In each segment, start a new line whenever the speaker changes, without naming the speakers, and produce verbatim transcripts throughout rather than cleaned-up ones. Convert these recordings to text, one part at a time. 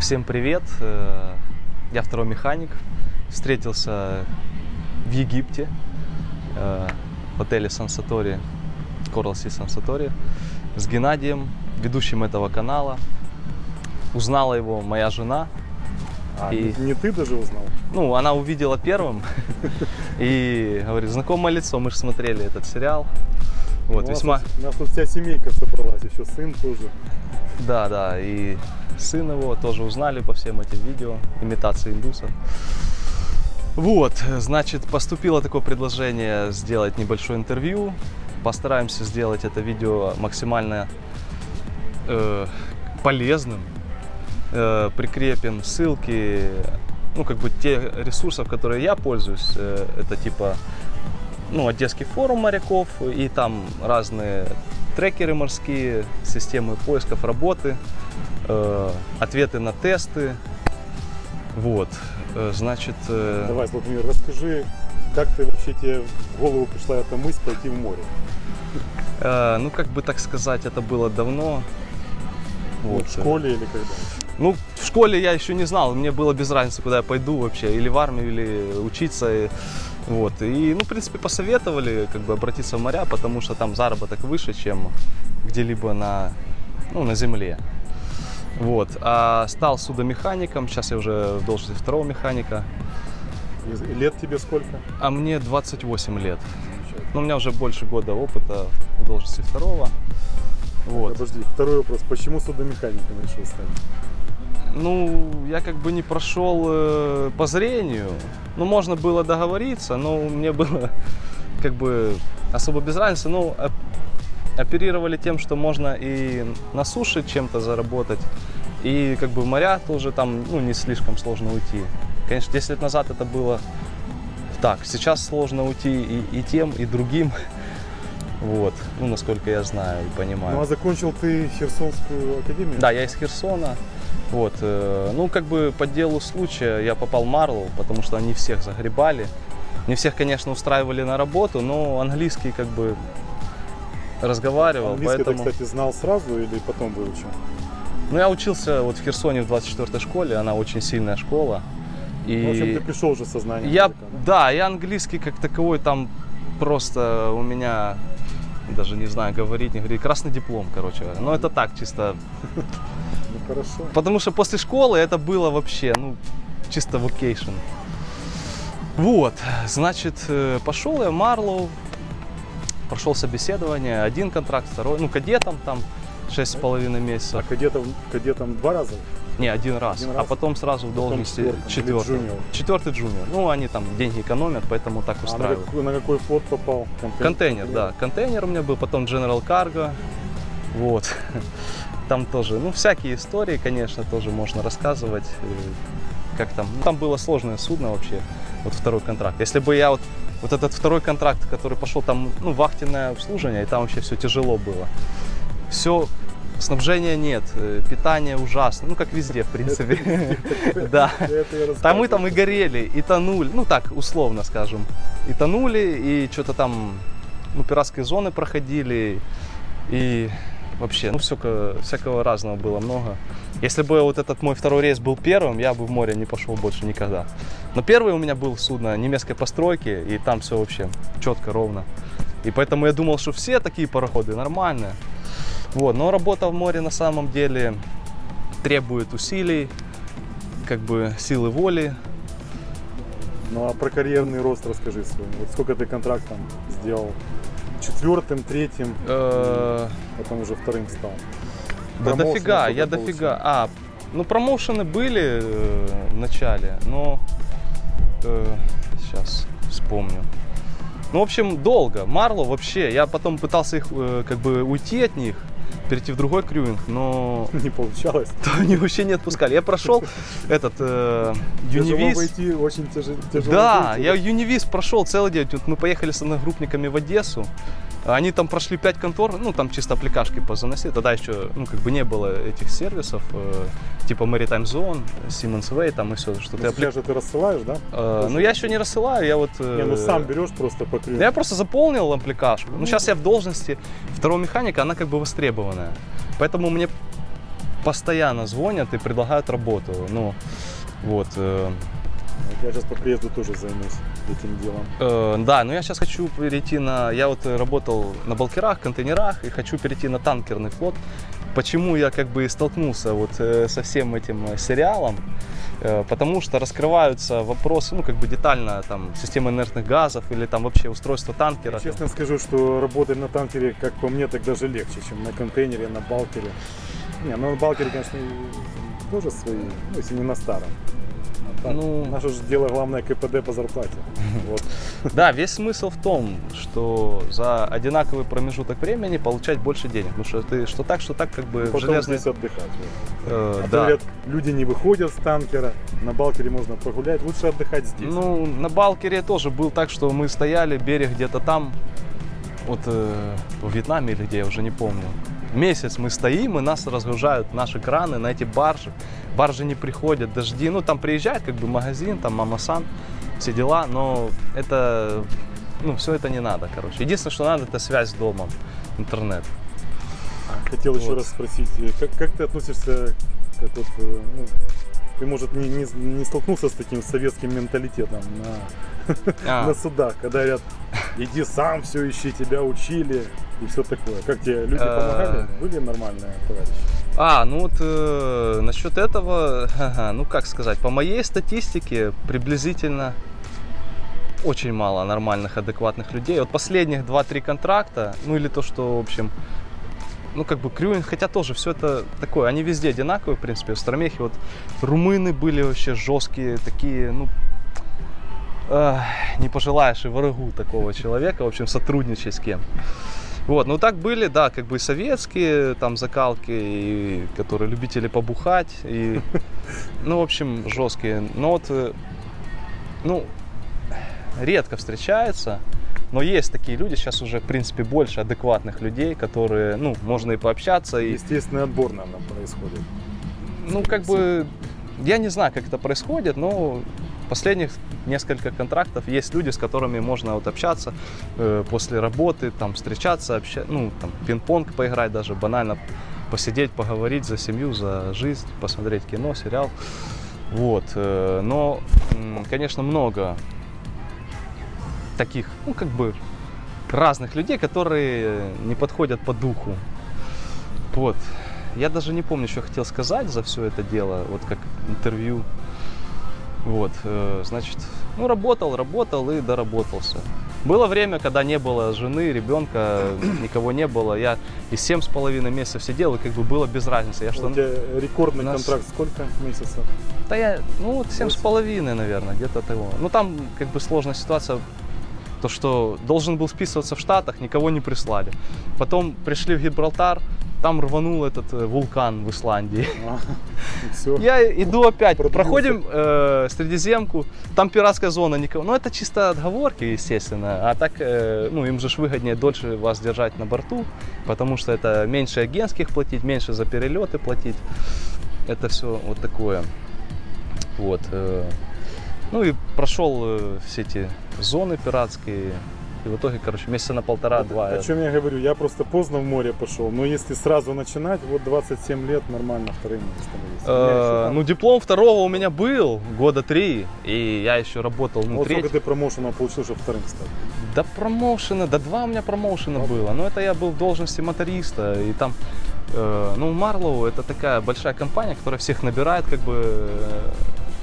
Всем привет! Я второй механик. Встретился в Египте, в отеле Сан-Сатори, Coral Sea Сан-Сатори, с Геннадием, ведущим этого канала. Узнала его моя жена.
А,
и,
не ты даже узнал?
Ну, она увидела первым и говорит: знакомое лицо, мы же смотрели этот сериал. Вот,
у,
весьма...
нас, у нас тут вся семейка собралась, еще сын тоже.
Да, да, и сын его тоже узнали по всем этим видео, имитации индусов. Вот, значит, поступило такое предложение сделать небольшое интервью. Постараемся сделать это видео максимально э, полезным. Э, прикрепим ссылки, ну, как бы те ресурсов, которые я пользуюсь. Э, это типа, ну, Одесский форум моряков, и там разные трекеры морские, системы поисков работы, э, ответы на тесты. Вот, э, значит... Э...
Давай, Владимир, расскажи, как ты вообще, тебе в голову пришла эта мысль пойти в море?
Э, ну, как бы так сказать, это было давно.
Вот, в школе или когда?
Ну, в школе я еще не знал, мне было без разницы, куда я пойду вообще, или в армию, или учиться. И, вот. И, ну, в принципе, посоветовали как бы обратиться в моря, потому что там заработок выше, чем где-либо на, ну, на земле. Вот. А стал судомехаником, сейчас я уже в должности второго механика.
Лет тебе сколько?
А мне двадцать восемь лет. Ну, у меня уже больше года опыта в должности второго. Вот.
Подожди, второй вопрос. Почему судомехаником решил стать?
Ну, я как бы не прошел э, по зрению. Ну, можно было договориться, но мне было как бы особо без разницы. Ну, оперировали тем, что можно и на суше чем-то заработать, и как бы в моря тоже там, ну, не слишком сложно уйти. Конечно, десять лет назад это было так. Сейчас сложно уйти и, и тем, и другим. Вот, ну, насколько я знаю и понимаю.
Ну, а закончил ты Херсонскую академию?
Да, я из Херсона. Вот, э, ну, как бы по делу случая я попал в Марлоу, потому что они всех загребали. Не всех, конечно, устраивали на работу, но английский как бы разговаривал.
Английский
поэтому...
ты, кстати, знал сразу или потом выучил?
Ну, я учился вот в Херсоне в двадцать четвёртой школе, она очень сильная школа. И...
Ну, в общем, ты пришел уже со знанием
я...
языка, да?
Да, я английский как таковой там просто у меня... Даже не знаю, говорить, не говорить. Красный диплом, короче говоря. Но это так, чисто.
Ну, хорошо.
Потому что после школы это было вообще, ну, чисто vacation. Вот, значит, пошел я в Марлоу, прошел собеседование, один контракт, второй, ну, кадетом там шесть с половиной месяцев.
А кадетом, кадетом два раза?
Не, один раз,
один
а
раз?
потом сразу в должности четвертый.
Джуниор.
Четвертый джуниор. Ну, они там деньги экономят, поэтому так устраивают.
А на какой, на какой флот попал?
Контейнер, контейнер, да. Контейнер у меня был, потом General Cargo. Вот. Там тоже, ну, всякие истории, конечно, тоже можно рассказывать. Как там. Ну, там было сложное судно вообще, вот второй контракт. Если бы я вот, вот этот второй контракт, который пошел там, ну, вахтенное обслуживание, и там вообще все тяжело было. Все. Снабжения нет, питание ужасно, ну, как везде, в принципе. Да. Там мы там и горели, и тонули, ну, так, условно скажем. И тонули, и что-то там, ну, пиратские зоны проходили, и вообще, ну, всякого, всякого разного было много. Если бы вот этот мой второй рейс был первым, я бы в море не пошел больше никогда. Но первый у меня был судно немецкой постройки, и там все вообще четко, ровно. И поэтому я думал, что все такие пароходы нормальные. Вот, но работа в море на самом деле требует усилий, как бы силы воли.
Ну а про карьерный рост расскажи свой. Вот сколько ты контракт там сделал? Четвертым, третьим, потом уже вторым стал.
Да дофига, я дофига. А, ну промоушены были в начале, но сейчас вспомню. Ну, в общем, долго. Марлоу вообще, я потом пытался их как бы уйти от них, перейти в другой крюинг, но...
Не получалось.
То они вообще не отпускали. Я прошел этот э, Юнивиз.
Войти очень тяжело.
Да, я Юнивиз прошел целый день. Вот мы поехали с одногруппниками в Одессу. Они там прошли пять контор, ну там чисто аппликашки позаносили. Тогда еще, ну, как бы не было этих сервисов, э, типа Maritime Zone, Siemens Way, там и все. Что
ну,
ты
апли... же ты рассылаешь, да?
Э, ну я еще не рассылаю, я вот... Э,
не, ну сам берешь просто по крюку.
Я просто заполнил аппликашку. Ну сейчас я в должности второго механика, она как бы востребованная. Поэтому мне постоянно звонят и предлагают работу. Ну, вот. Э,
Я сейчас по приезду тоже займусь этим делом.
Э, да, но я сейчас хочу перейти на... Я вот работал на балкерах, контейнерах и хочу перейти на танкерный флот. Почему я как бы столкнулся вот э, со всем этим сериалом? Э, потому что раскрываются вопросы, ну как бы детально, там, системы инертных газов или там вообще устройство танкера.
Я честно скажу, что работать на танкере, как по мне, так даже легче, чем на контейнере, на балкере. Не, ну на балкере, конечно, тоже свои, ну если не на старом. Так, ну, наше же дело главное КПД по зарплате. Вот.
Да, весь смысл в том, что за одинаковый промежуток времени получать больше денег. Потому что ты что так, что так как бы
потом
железный...
здесь отдыхать.
Э,
а
да.
говорят, люди не выходят с танкера, на балкере можно погулять, лучше отдыхать здесь.
Ну, на балкере тоже был так, что мы стояли, берег где-то там, вот э, в Вьетнаме или где, я уже не помню. Месяц мы стоим, и нас разгружают наши краны на эти баржи. Баржи не приходят, дожди. Ну, там приезжает как бы магазин, там мама-сан, все дела, но это, ну, все это не надо, короче. Единственное, что надо, это связь с домом, интернет.
Хотел
вот.
еще раз спросить, как, как ты относишься, как вот, ну, ты, может, не, не, не столкнулся с таким советским менталитетом на, а. на судах, когда говорят, иди сам, все ищи, тебя учили и все такое. Как тебе люди помогали? Были нормальные товарищи?
А, ну вот э, насчет этого, ага, ну как сказать, по моей статистике приблизительно очень мало нормальных, адекватных людей. Вот последних два-три контракта, ну или то, что, в общем, ну как бы крюинг, хотя тоже все это такое, они везде одинаковые, в принципе, в Старомехе. Вот румыны были вообще жесткие, такие, ну, э, не пожелаешь и врагу такого человека, в общем, сотрудничать с кем. Вот, ну так были, да, как бы советские там закалки, и, которые любители побухать, и, ну, в общем, жесткие. Но вот, ну, редко встречается, но есть такие люди, сейчас уже, в принципе, больше адекватных людей, которые, ну, можно и пообщаться. И...
Естественный отбор, наверное, происходит.
Ну, как бы, я не знаю, как это происходит, но последних несколько контрактов есть люди, с которыми можно вот общаться э, после работы, там встречаться, обща... ну там пинг-понг поиграть, даже банально посидеть, поговорить за семью, за жизнь, посмотреть кино, сериал. Вот, э, но, э, конечно, много таких, ну как бы разных людей, которые не подходят по духу. Вот, я даже не помню, что я хотел сказать за все это дело, вот как интервью. Вот, значит, ну, работал, работал и доработался. Было время, когда не было жены, ребенка, никого не было. Я и семь с половиной месяцев сидел, и как бы было без разницы. Я что,
у тебя рекордный
нас...
контракт сколько месяцев?
Да я, ну, вот семь с половиной, наверное, где-то того. Ну, там как бы сложная ситуация, то, что должен был списываться в Штатах, никого не прислали. Потом пришли в Гибралтар, там рванул этот э, вулкан в Исландии. А, я иду опять, Продвился. проходим э, Средиземку, там пиратская зона, никого. Ну это чисто отговорки, естественно. А так, э, ну им же выгоднее дольше вас держать на борту, потому что это меньше агентских платить, меньше за перелеты платить. Это все вот такое. Вот. Э, ну и прошел э, все эти зоны пиратские. И в итоге, короче, месяца на полтора-два.
О чем я говорю, я просто поздно в море пошел, но если сразу начинать, вот двадцать семь лет нормально вторым становится.
Ну, диплом второго у меня был года три, и я еще работал, ну,
вот
третий.
сколько ты промоушена получил, чтобы вторым стать?
Да промоушена, да два у меня промоушена вот. было, но это я был в должности моториста, и там, э, ну, Марлоу это такая большая компания, которая всех набирает, как бы, э,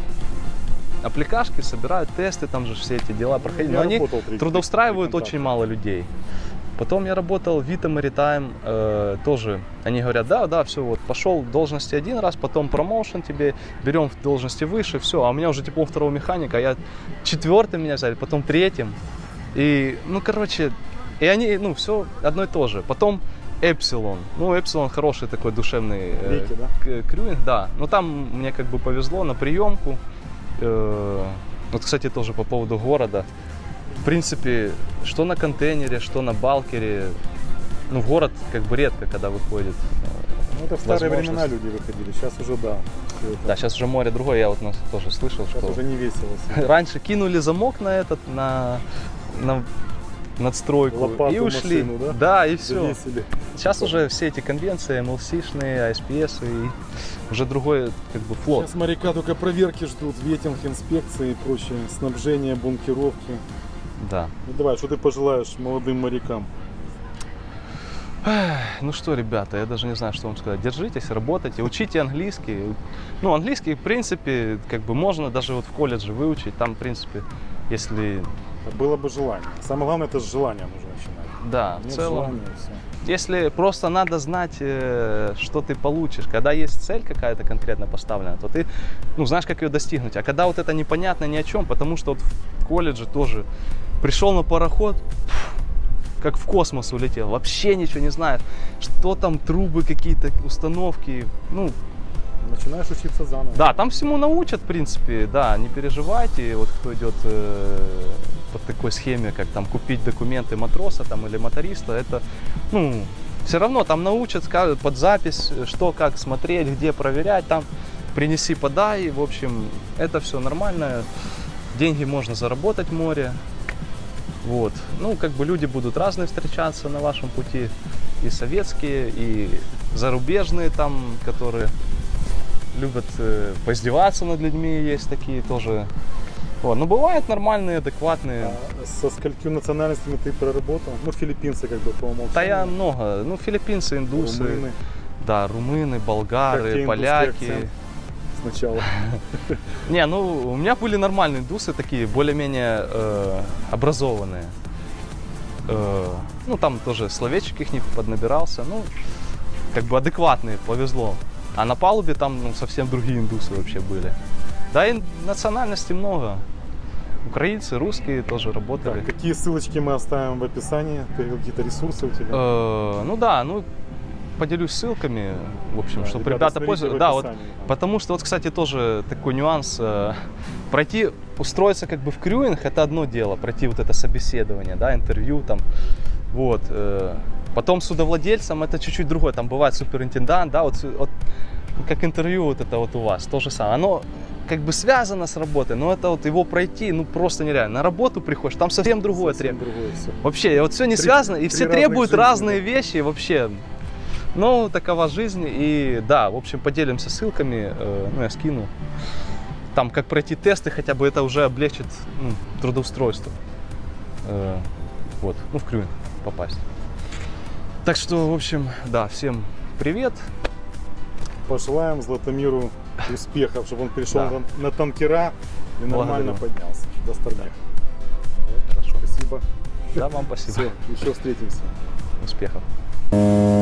аппликашки, собирают тесты, там же все эти дела проходить, но они трудоустраивают очень мало людей. Потом я работал в Vita Maritime, э, тоже они говорят, да, да, все, вот пошел в должности один раз, потом промоушен тебе, берем в должности выше, все, а у меня уже диплом второго механика, я четвертым меня взяли, потом третьим, и, ну, короче, и они, ну, все одно и то же. Потом Эпсилон, ну, Эпсилон хороший такой душевный э,
Вики, да?
крюинг, да, но там мне как бы повезло на приемку. Вот, кстати, тоже по поводу города. В принципе, что на контейнере, что на балкере, ну, в город как бы редко, когда выходит.
Ну, это в старые времена люди выходили, сейчас уже да.
Да, сейчас уже море другое, я вот нас тоже слышал,
сейчас
что...
уже не весело.
Раньше кинули замок на этот, на, на надстройку
Лопату,
и ушли.
машину, да?
Да, и все.
Завесили.
Сейчас уже все эти конвенции, эм эл си-шные, эй эс пи эс, и уже другой как бы флот.
Сейчас моряка только проверки ждут, ветинг, инспекции и прочее, снабжение, бункеровки.
Да.
Ну давай, что ты пожелаешь молодым морякам?
Ну что, ребята, я даже не знаю, что вам сказать. Держитесь, работайте, учите английский. Ну, английский, в принципе, как бы можно даже вот в колледже выучить. Там, в принципе, если...
Было бы желание. Самое главное, это с желанием нужно начинать.
Да,
Нет
в целом.
желания, все.
Если просто надо знать, что ты получишь. Когда есть цель какая-то конкретно поставлена, то ты, ну, знаешь, как ее достигнуть. А когда вот это непонятно ни о чем, потому что вот в колледже тоже пришел на пароход, как в космос улетел, вообще ничего не знаешь, что там трубы какие-то, установки, ну...
Начинаешь учиться заново.
Да, там всему научат, в принципе, да, не переживайте, вот кто идет э, по такой схеме, как там купить документы матроса там или моториста, это, ну, все равно там научат, скажут под запись, что, как смотреть, где проверять, там принеси, подай, в общем, это все нормально, деньги можно заработать в море. Вот. Ну, как бы люди будут разные встречаться на вашем пути, и советские, и зарубежные там, которые любят э, поиздеваться над людьми, есть такие тоже. Вот. Но бывают нормальные, адекватные.
А со сколькими национальностями ты проработал? Ну, филиппинцы как бы по умолчанию.
Да я много. Ну, филиппинцы, индусы.
Румыны.
Да, румыны, болгары, поляки.
Сначала.
Не, ну у меня были нормальные индусы, такие более-менее э, образованные. Э, ну там тоже словечек их не поднабирался, ну как бы адекватные, повезло. А на палубе там ну, совсем другие индусы вообще были. Да и национальностей много. Украинцы, русские тоже работали.
Так, какие ссылочки мы оставим в описании? Какие-то ресурсы у тебя?
Э, ну да, ну поделюсь ссылками, в общем, да, чтобы ребята, ребята пользовались. Да, вот, потому что вот, кстати, тоже такой нюанс. Э, пройти, устроиться как бы в крюинг — это одно дело, пройти вот это собеседование, да, интервью там, вот. Э, потом судовладельцам это чуть-чуть другое, там бывает суперинтендант, да, вот, вот как интервью вот это вот у вас, то же самое. Оно как бы связано с работой, но это вот его пройти, ну просто нереально. На работу приходишь, там совсем другое требует. Вообще, вот все не три, связано, и все требуют жизни, разные да. вещи, вообще. Ну, такова жизнь, и да, в общем, поделимся ссылками, э, ну, я скину. Там, как пройти тесты, хотя бы это уже облегчит ну, трудоустройство. Э, вот, ну, в крюинг попасть. Так что, в общем, да, всем привет.
Пожелаем Златомиру успехов, чтобы он пришел
да.
на, на танкера и нормально
Благодарю.
поднялся до Стармеха.
Хорошо.
Спасибо.
Да, вам спасибо.
Все, еще встретимся.
Успехов.